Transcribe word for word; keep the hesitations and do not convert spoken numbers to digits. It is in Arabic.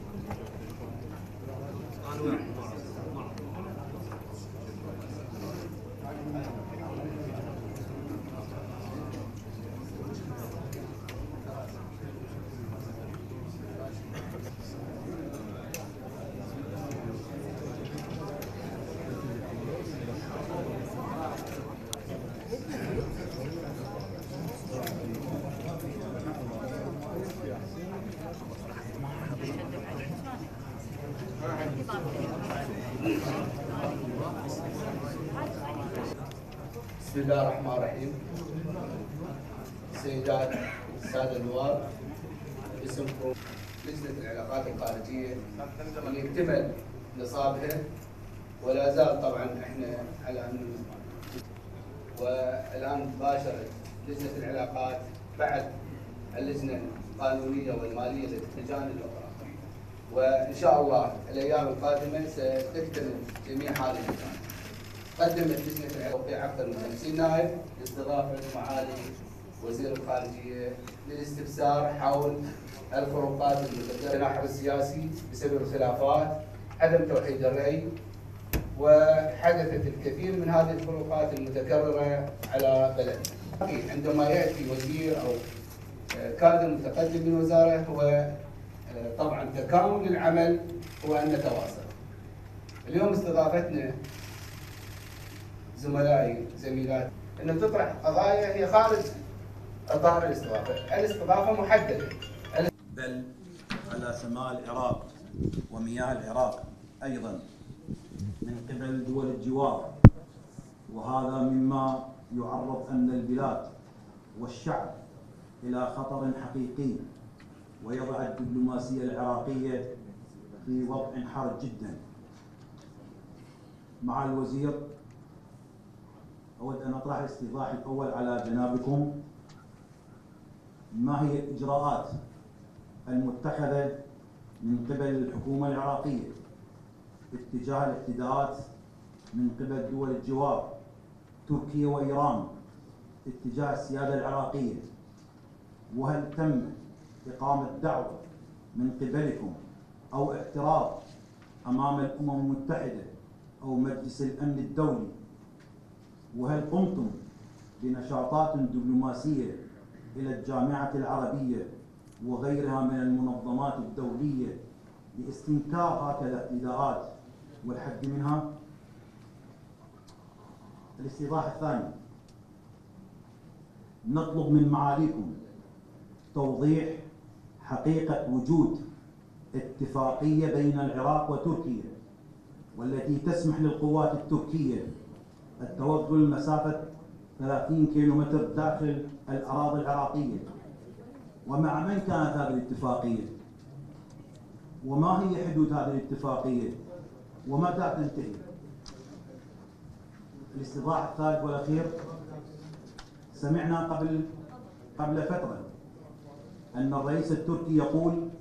بسم الله الرحمن الرحيم. سيدات السادة النواب، باسمكم لجنة العلاقات الخارجية اللي اكتمل نصابها ولا زال طبعا احنا على ان والان باشرت لجنة العلاقات بعد اللجنة القانونية والمالية للجانب الاخرى، وان شاء الله الايام القادمة ستكتمل جميع هذه اللجان. قدمت لجنة العلاقات أكثر من خمسين نائب لاستضافة معالي وزير الخارجية للاستفسار حول الفروقات المتكررة في الناحية السياسي بسبب الخلافات، عدم توحيد الرأي، وحدثت الكثير من هذه الفروقات المتكررة على بلدنا. عندما يأتي وزير أو كادر متقدم من وزارة هو طبعا تكامل العمل هو أن نتواصل. اليوم استضافتنا زملائي زميلاتي انه تطرح قضايا هي خارج اطار الاستضافه، الاستضافه محدده. بل على سماء العراق ومياه العراق ايضا من قبل دول الجوار، وهذا مما يعرض ان البلاد والشعب الى خطر حقيقي ويضع الدبلوماسيه العراقيه في وضع حرج جدا. مع الوزير أود أن أطرح الاستيضاح الأول على جنابكم: ما هي الإجراءات المتخذة من قبل الحكومة العراقية اتجاه الاعتداءات من قبل دول الجوار تركيا وإيران اتجاه السيادة العراقية؟ وهل تم إقامة دعوة من قبلكم أو اعتراض أمام الأمم المتحدة أو مجلس الأمن الدولي؟ وهل قمتم بنشاطات دبلوماسية إلى الجامعة العربية وغيرها من المنظمات الدولية لاستنكار هكذا اعتداءات والحد منها؟ الاستيضاح الثاني: نطلب من معاليكم توضيح حقيقة وجود اتفاقية بين العراق وتركيا والتي تسمح للقوات التركية التوغل مسافة ثلاثين كيلومتر داخل الأراضي العراقية. ومع من كانت هذه الاتفاقية؟ وما هي حدود هذه الاتفاقية؟ ومتى تنتهي؟ الاستيضاح الثالث والأخير: سمعنا قبل قبل فترة أن الرئيس التركي يقول